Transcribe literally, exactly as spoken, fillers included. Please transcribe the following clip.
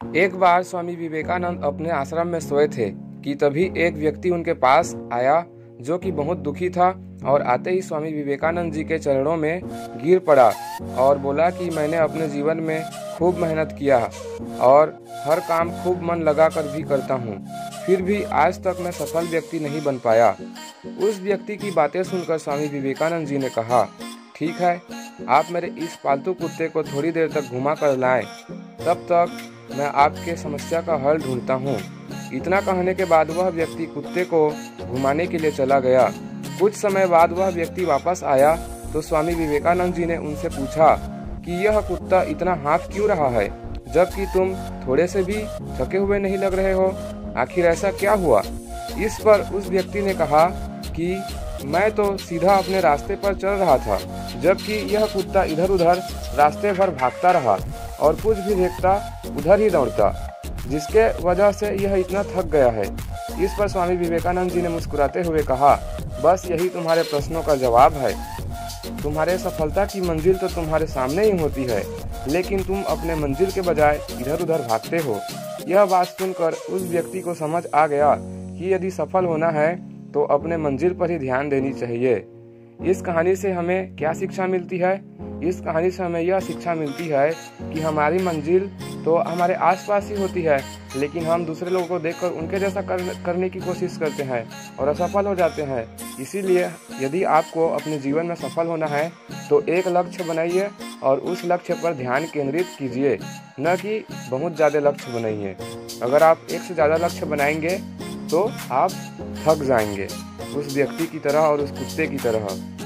एक बार स्वामी विवेकानंद अपने आश्रम में सोए थे कि तभी एक व्यक्ति उनके पास आया जो कि बहुत दुखी था और आते ही स्वामी विवेकानंद जी के चरणों में गिर पड़ा और बोला कि मैंने अपने जीवन में खूब मेहनत किया और हर काम खूब मन लगाकर भी करता हूँ, फिर भी आज तक मैं सफल व्यक्ति नहीं बन पाया। उस व्यक्ति की बातें सुनकर स्वामी विवेकानंद जी ने कहा, ठीक है, आप मेरे इस पालतू कुत्ते को थोड़ी देर तक घुमा कर लाएं, तब तक मैं आपके समस्या का हल ढूंढता हूँ। इतना कहने के बाद वह व्यक्ति कुत्ते को घुमाने के लिए चला गया। कुछ समय बाद वह व्यक्ति वापस आया तो स्वामी विवेकानंद जी ने उनसे पूछा कि यह कुत्ता इतना हाँफ क्यों रहा है, जबकि तुम थोड़े से भी थके हुए नहीं लग रहे हो, आखिर ऐसा क्या हुआ? इस पर उस व्यक्ति ने कहा कि मैं तो सीधा अपने रास्ते पर चल रहा था, जबकि यह कुत्ता इधर उधर रास्ते भर भागता रहा और कुछ भी देखता उधर ही दौड़ता, जिसके वजह से यह इतना थक गया है। इस पर स्वामी विवेकानंद जी ने मुस्कुराते हुए कहा, बस यही तुम्हारे प्रश्नों का जवाब है। तुम्हारे सफलता की मंजिल तो तुम्हारे सामने ही होती है, लेकिन तुम अपने मंजिल के बजाय इधर उधर भागते हो। यह बात सुनकर उस व्यक्ति को समझ आ गया कि यदि सफल होना है तो अपने मंजिल पर ही ध्यान देनी चाहिए। इस कहानी से हमें क्या शिक्षा मिलती है? इस कहानी से हमें यह शिक्षा मिलती है कि हमारी मंजिल तो हमारे आसपास ही होती है, लेकिन हम दूसरे लोगों को देखकर उनके जैसा कर, करने की कोशिश करते हैं और असफल हो जाते हैं। इसीलिए यदि आपको अपने जीवन में सफल होना है तो एक लक्ष्य बनाइए और उस लक्ष्य पर ध्यान केंद्रित कीजिए, न कि बहुत ज़्यादा लक्ष्य बनाइए। अगर आप एक से ज़्यादा लक्ष्य बनाएंगे तो आप थक जाएंगे, उस व्यक्ति की तरह और उस कुत्ते की तरह।